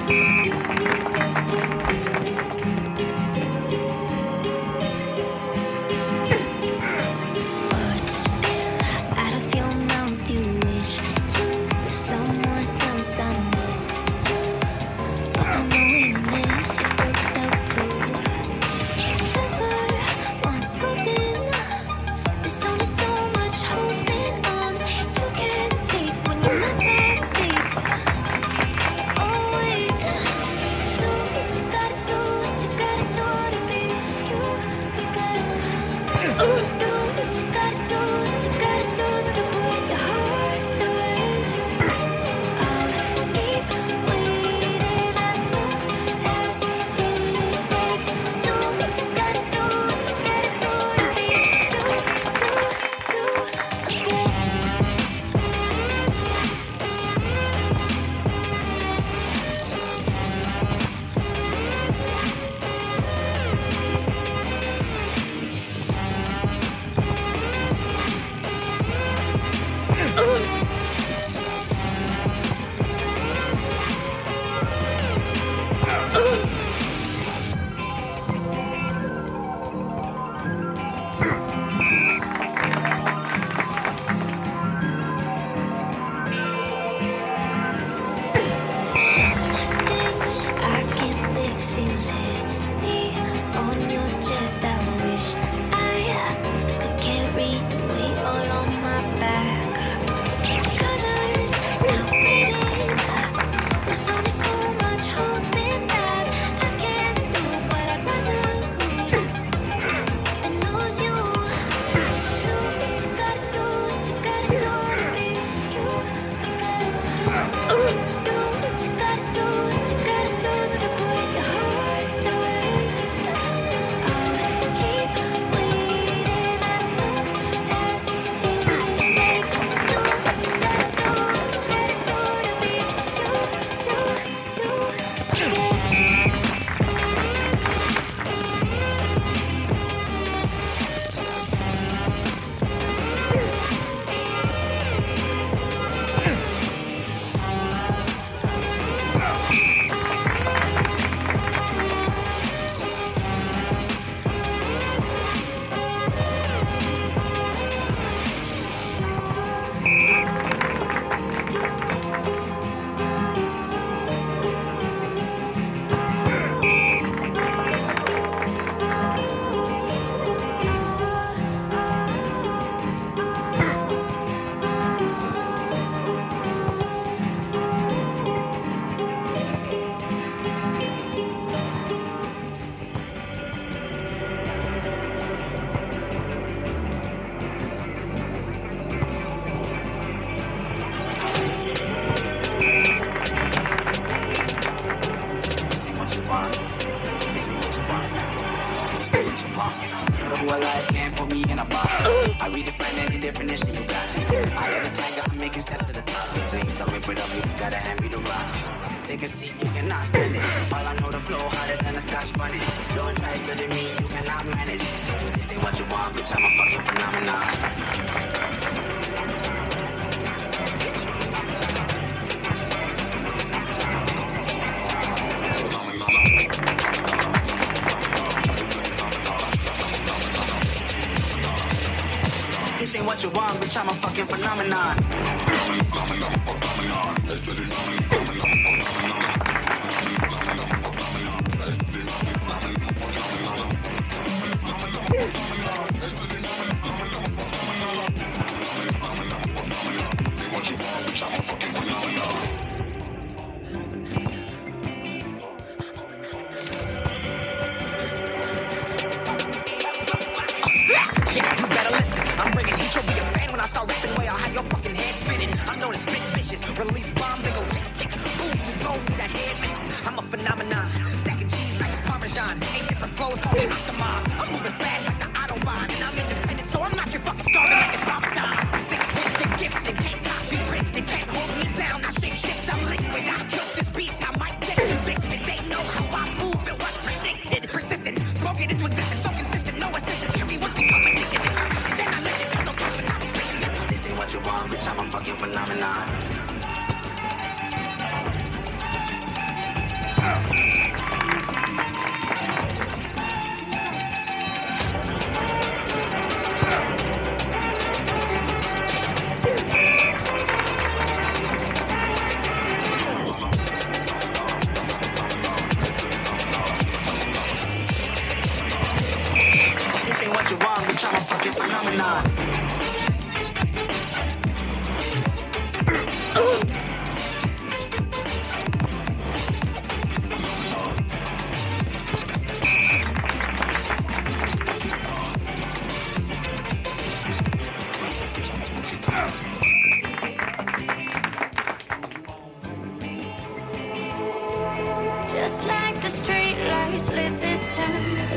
I'm a fucking phenomenon.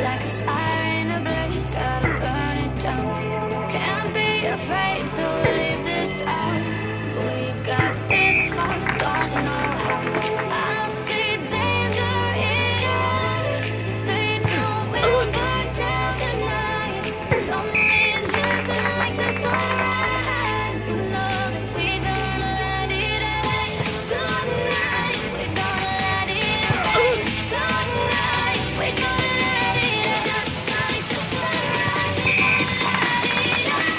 like a fire in a blaze, gotta burn it down. Can't be afraid to leave this out. We've got this far, don't know how. I see danger in your eyes. They know we'll burn down the night. Coming just like the sunrise. You know that we're gonna let it rain. Tonight, we're gonna let it rain. Tonight, we're gonna let it rain. Just like the sunrise, we're gonna let it rain.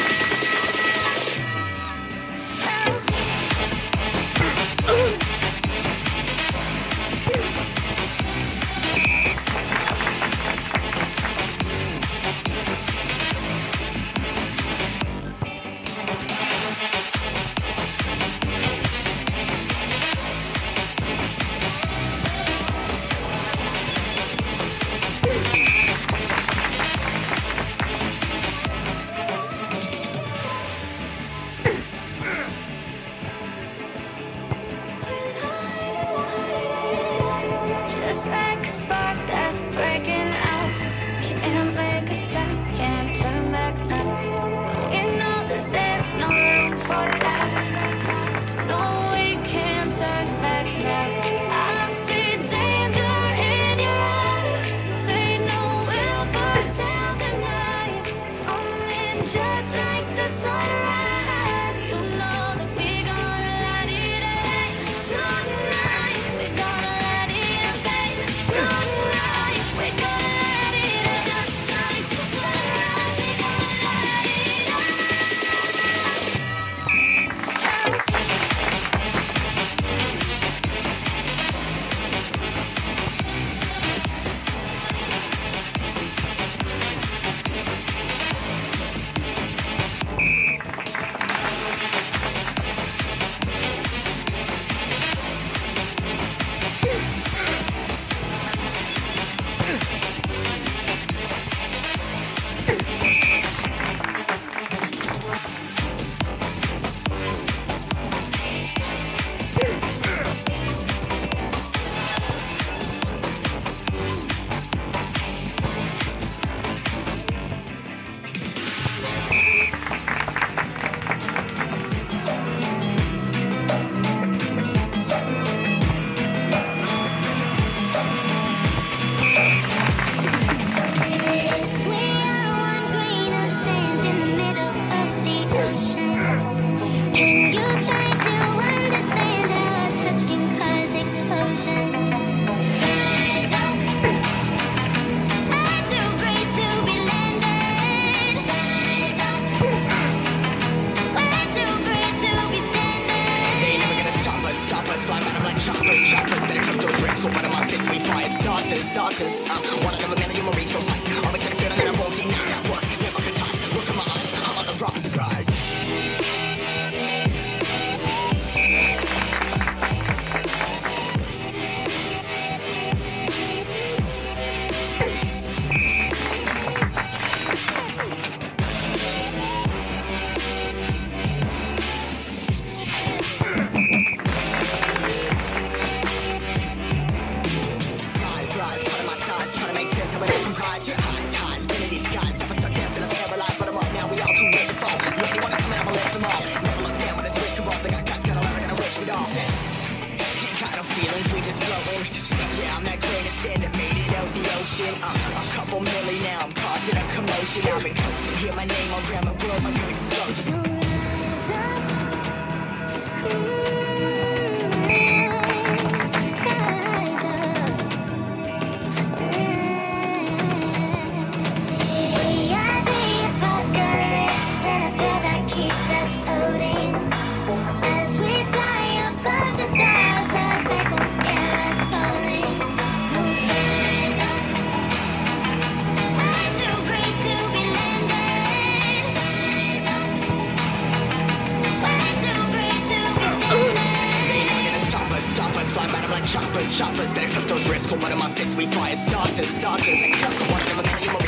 Just like a spark that's breaking out. Can't make a stop, can't turn back now. You know that there's no room for doubt. No, we can't turn back now. I see danger in your eyes. They know we'll burn down the night. Coming just like the sunrise. You know that we're gonna let it rain. Tonight, we're gonna let it rain. Tonight, we're gonna let it rain. Just like the sunrise, we're gonna let it Starters, one of a million will reach those heights. Always had a feeling that I won't deny that work. Never could touch. Look in my eyes, I'm on the rock skies. Rise, cutting my sides, trying to make sense of what I comprise. Your highs, been in these skies. Never stuck down, feeling paralyzed, but I'm up now. We all too late to fall. You ain't wanna come out, I'ma lift them all. Never look down when it's risk of all. Think I got gotta learn, gonna wish it off. Ain't got no feelings, we just flowing. Yeah, I'm that grain of sand that made it out the ocean. A couple milli now, I'm causing a commotion. I've been coasting, hear my name all around the world like an explosion. Choppers, better cut those risks. One of my fits, we fire starters. One of them a million